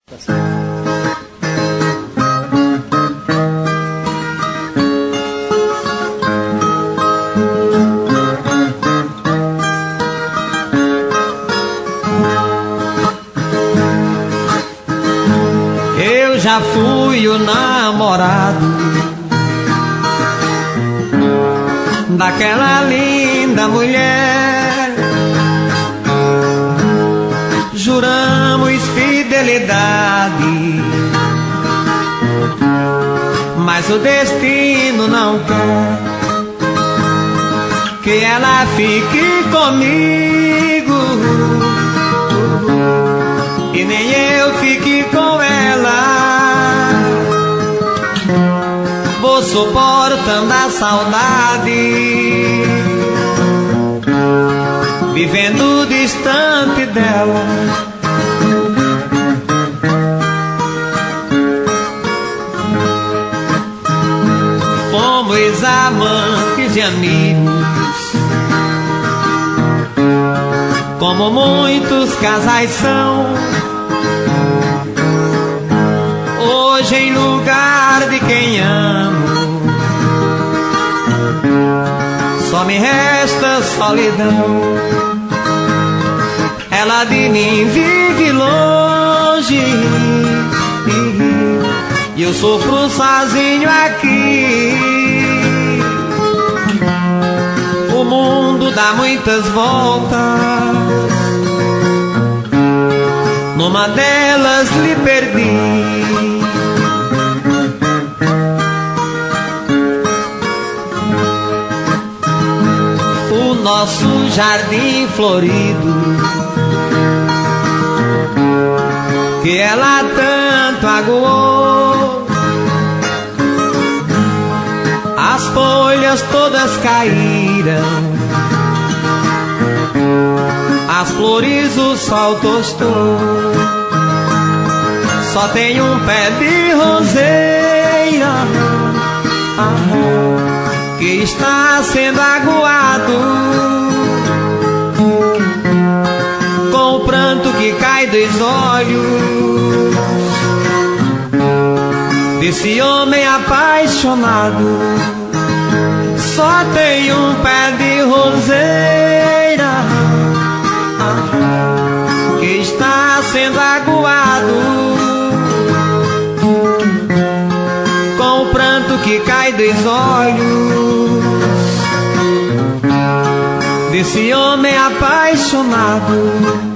Eu já fui o namorado daquela linda mulher. Juramos fidelidade, mas o destino não quer que ela fique comigo e nem eu fique com ela. Vou suportando a saudade, vivendo distante dela. Fomos amantes e amigos, como muitos casais são. Hoje, em lugar de quem amo, só me resta solidão. Ela de mim vive longe e eu sofro sozinho aqui. O mundo dá muitas voltas, numa delas lhe perdi. O nosso jardim florido, que ela tanto aguou, as folhas todas caíram, as flores o sol tostou. Só tem um pé de roseira que está sendo aguado, com o pranto que cai dos olhos desse homem apaixonado. Só tem um pé de roseira que está sendo aguado, com o pranto que cai dos olhos desse homem apaixonado.